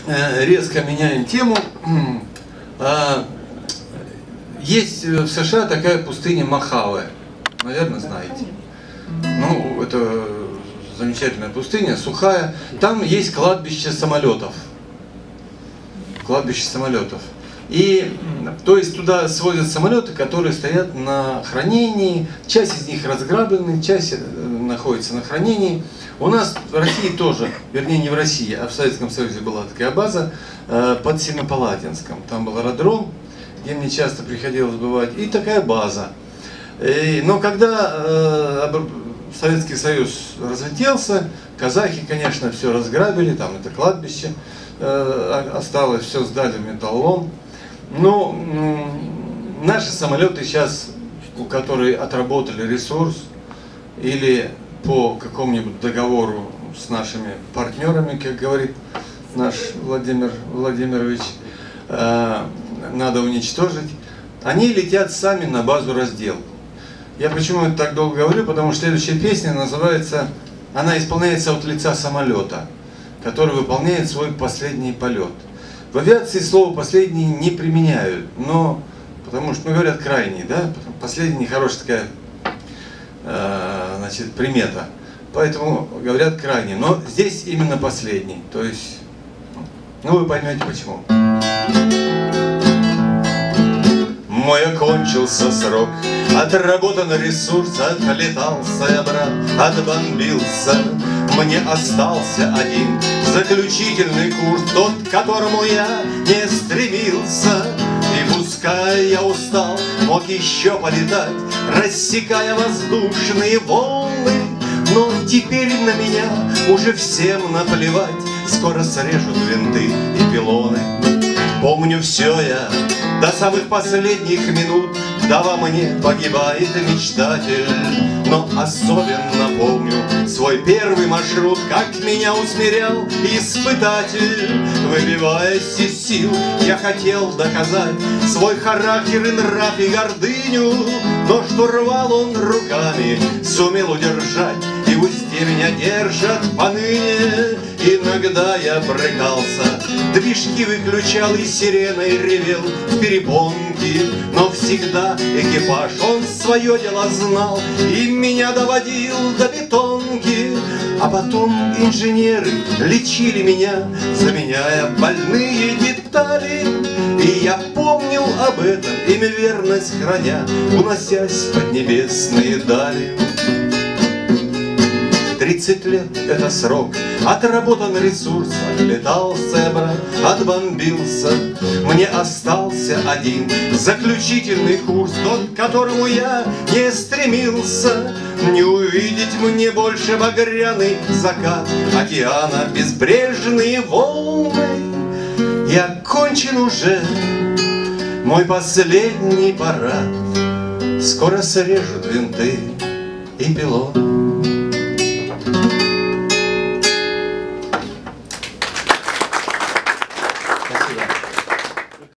резко меняем тему. Есть в США такая пустыня Мохаве. Наверное, знаете. Ну, это замечательная пустыня, сухая. Там есть кладбище самолетов. Кладбище самолетов. И, то есть, туда свозят самолеты, которые стоят на хранении. Часть из них разграблены, часть находится на хранении. У нас в России тоже, вернее не в России, а в Советском Союзе была такая база под Семипалатинском. Там был аэродром, где мне часто приходилось бывать, и такая база. Но когда Советский Союз разлетелся, казахи, конечно, все разграбили, там это кладбище осталось, все сдали в металлолом. Но наши самолеты сейчас, которые отработали ресурс или по какому-нибудь договору с нашими партнерами, как говорит наш Владимир Владимирович, надо уничтожить, они летят сами на базу раздел. Я почему это так долго говорю, потому что следующая песня называется, она исполняется от лица самолета, который выполняет свой последний полет. В авиации слово «последний» не применяют, но, потому что, говорят, крайний, да, последний хорошая такая, значит, примета, поэтому говорят крайний, но здесь именно последний, то есть, ну вы поймете почему. Мой окончился срок, отработан ресурс, отлетался я, брат, отбомбился. Мне остался один заключительный курс, тот, к которому я не стремился. И пускай я устал, мог еще полетать, рассекая воздушные волны, но теперь на меня уже всем наплевать, скоро срежут винты и пилоны. Помню все я до самых последних минут, вдова мне погибает мечтатель. Но особенно помню свой первый маршрут, как меня усмирял испытатель. Выбиваясь из сил, я хотел доказать свой характер и нрав и гордыню, но штурвал он руками сумел удержать, и в узде меня держат поныне. Иногда я брыкался, движки выключал и сиреной ревел в перепонки, но всегда экипаж, он свое дело знал и меня доводил до бетонки. А потом инженеры лечили меня, заменяя больные детали, и я помнил об этом, им верность храня, уносясь под небесные дали. 30 лет — это срок, отработан ресурс, отлетался я, брат, отбомбился. Мне остался один заключительный курс, тот, к которому я не стремился. Не увидеть мне больше багряный закат океана, безбрежные волны. И окончен уже мой последний парад, скоро срежут винты и пилоны.